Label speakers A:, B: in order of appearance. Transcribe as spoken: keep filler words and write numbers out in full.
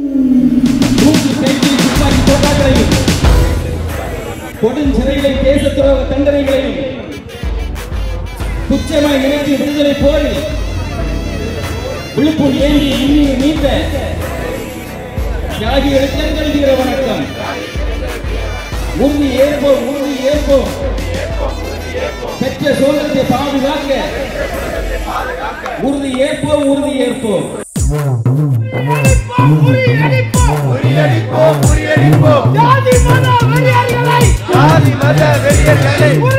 A: மூன்று கைதி துப்பாக்கி போராட்டங்களையும் கொடுஞ்சிறைகளை தேச துரோக தண்டனைகளையும் துச்சமாய் நினைத்து விடுதலை போரி விழுப்பும் ஏந்தி இன்னும் நீத்த தியாகிகளுக்கு எங்கள் வீர வணக்கம். உறுதி ஏற்போம் உறுதி ஏற்போம் பெற்ற சோழத்தை பாதுகாக்க உறுதி ஏற்போம் உறுதி ஏற்போம்.
B: ஜாதி மத வெறியர்களை